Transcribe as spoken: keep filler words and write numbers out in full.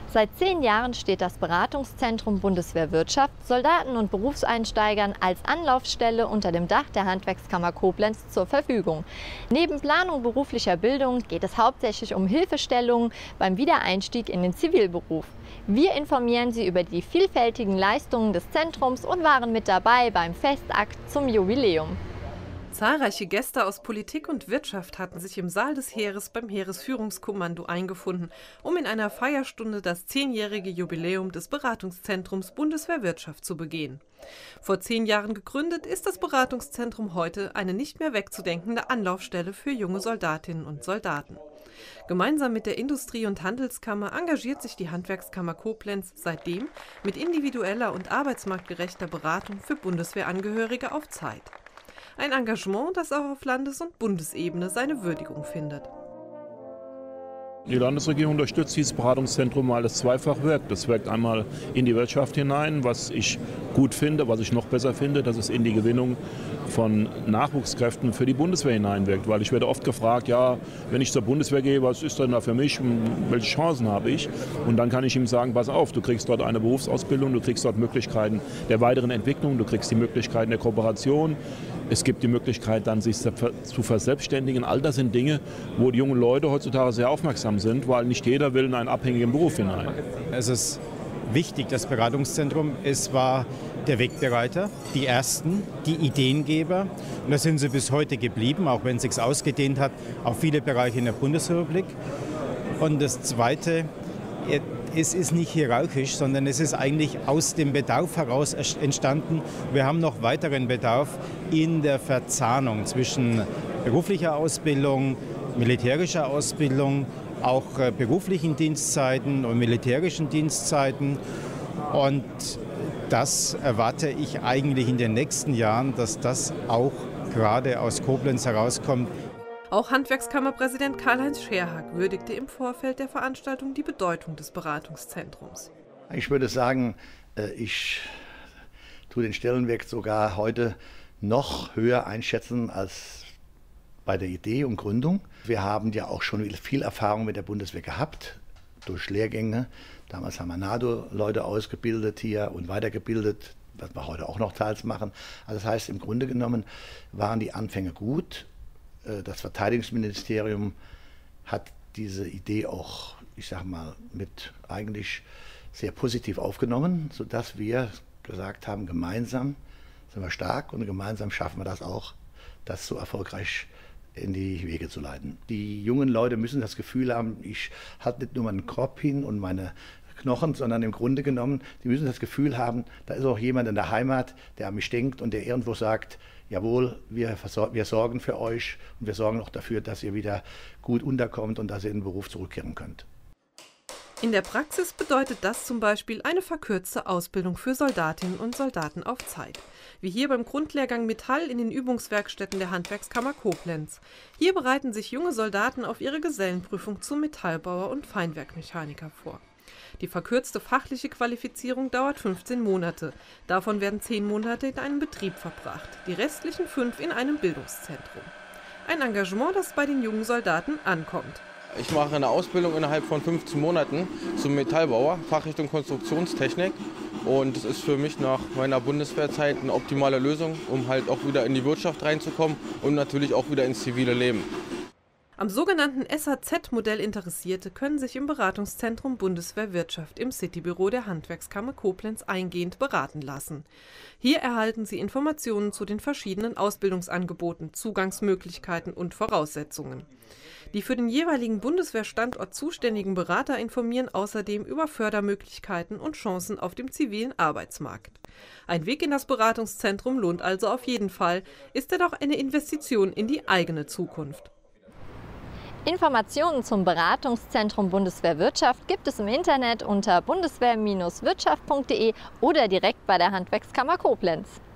Seit zehn Jahren steht das Beratungszentrum Bundeswehr Wirtschaft Soldaten und Berufseinsteigern als Anlaufstelle unter dem Dach der Handwerkskammer Koblenz zur Verfügung. Neben Planung beruflicher Bildung geht es hauptsächlich um Hilfestellungen beim Wiedereinstieg in den Zivilberuf. Wir informieren Sie über die vielfältigen Leistungen des Zentrums und waren mit dabei beim Festakt zum Jubiläum. Zahlreiche Gäste aus Politik und Wirtschaft hatten sich im Saal des Heeres beim Heeresführungskommando eingefunden, um in einer Feierstunde das zehnjährige Jubiläum des Beratungszentrums Bundeswehr Wirtschaft zu begehen. Vor zehn Jahren gegründet, ist das Beratungszentrum heute eine nicht mehr wegzudenkende Anlaufstelle für junge Soldatinnen und Soldaten. Gemeinsam mit der Industrie- und Handelskammer engagiert sich die Handwerkskammer Koblenz seitdem mit individueller und arbeitsmarktgerechter Beratung für Bundeswehrangehörige auf Zeit. Ein Engagement, das auch auf Landes- und Bundesebene seine Würdigung findet. Die Landesregierung unterstützt dieses Beratungszentrum, weil es zweifach wirkt. Es wirkt einmal in die Wirtschaft hinein, was ich gut finde, was ich noch besser finde, dass es in die Gewinnung von Nachwuchskräften für die Bundeswehr hineinwirkt. Weil ich werde oft gefragt, ja, wenn ich zur Bundeswehr gehe, was ist denn da für mich, welche Chancen habe ich? Und dann kann ich ihm sagen, pass auf, du kriegst dort eine Berufsausbildung, du kriegst dort Möglichkeiten der weiteren Entwicklung, du kriegst die Möglichkeiten der Kooperation. Es gibt die Möglichkeit, dann sich zu verselbstständigen. All das sind Dinge, wo die jungen Leute heutzutage sehr aufmerksam sind, weil nicht jeder will in einen abhängigen Beruf hinein. Es ist wichtig, das Beratungszentrum. Es war der Wegbereiter, die Ersten, die Ideengeber. Und da sind sie bis heute geblieben, auch wenn es sich ausgedehnt hat auf viele Bereiche in der Bundesrepublik. Und das Zweite, es ist nicht hierarchisch, sondern es ist eigentlich aus dem Bedarf heraus entstanden. Wir haben noch weiteren Bedarf in der Verzahnung zwischen beruflicher Ausbildung, militärischer Ausbildung, auch beruflichen Dienstzeiten und militärischen Dienstzeiten. Und das erwarte ich eigentlich in den nächsten Jahren, dass das auch gerade aus Koblenz herauskommt. Auch Handwerkskammerpräsident Karl-Heinz Scherhag würdigte im Vorfeld der Veranstaltung die Bedeutung des Beratungszentrums. Ich würde sagen, ich tue den Stellenwert sogar heute noch höher einschätzen als bei der Idee und Gründung. Wir haben ja auch schon viel Erfahrung mit der Bundeswehr gehabt, durch Lehrgänge. Damals haben wir NATO-Leute ausgebildet hier und weitergebildet, was wir heute auch noch teils machen. Also das heißt, im Grunde genommen waren die Anfänge gut. Das Verteidigungsministerium hat diese Idee auch, ich sage mal, mit eigentlich sehr positiv aufgenommen, sodass wir gesagt haben, gemeinsam sind wir stark und gemeinsam schaffen wir das auch, das so erfolgreich in die Wege zu leiten. Die jungen Leute müssen das Gefühl haben, ich halte nicht nur meinen Korb hin und meine Knochen, sondern im Grunde genommen, die müssen das Gefühl haben, da ist auch jemand in der Heimat, der an mich denkt und der irgendwo sagt, jawohl, wir, wir sorgen für euch und wir sorgen auch dafür, dass ihr wieder gut unterkommt und dass ihr in den Beruf zurückkehren könnt. In der Praxis bedeutet das zum Beispiel eine verkürzte Ausbildung für Soldatinnen und Soldaten auf Zeit. Wie hier beim Grundlehrgang Metall in den Übungswerkstätten der Handwerkskammer Koblenz. Hier bereiten sich junge Soldaten auf ihre Gesellenprüfung zum Metallbauer und Feinwerkmechaniker vor. Die verkürzte fachliche Qualifizierung dauert fünfzehn Monate. Davon werden zehn Monate in einem Betrieb verbracht, die restlichen fünf in einem Bildungszentrum. Ein Engagement, das bei den jungen Soldaten ankommt. Ich mache eine Ausbildung innerhalb von fünfzehn Monaten zum Metallbauer, Fachrichtung Konstruktionstechnik. Und es ist für mich nach meiner Bundeswehrzeit eine optimale Lösung, um halt auch wieder in die Wirtschaft reinzukommen und natürlich auch wieder ins zivile Leben. Am sogenannten S A Z-Modell Interessierte können sich im Beratungszentrum Bundeswehr Wirtschaft im Citybüro der Handwerkskammer Koblenz eingehend beraten lassen. Hier erhalten Sie Informationen zu den verschiedenen Ausbildungsangeboten, Zugangsmöglichkeiten und Voraussetzungen. Die für den jeweiligen Bundeswehrstandort zuständigen Berater informieren außerdem über Fördermöglichkeiten und Chancen auf dem zivilen Arbeitsmarkt. Ein Weg in das Beratungszentrum lohnt also auf jeden Fall, ist er doch eine Investition in die eigene Zukunft. Informationen zum Beratungszentrum Bundeswehr Wirtschaft gibt es im Internet unter bundeswehr Bindestrich wirtschaft punkt de oder direkt bei der Handwerkskammer Koblenz.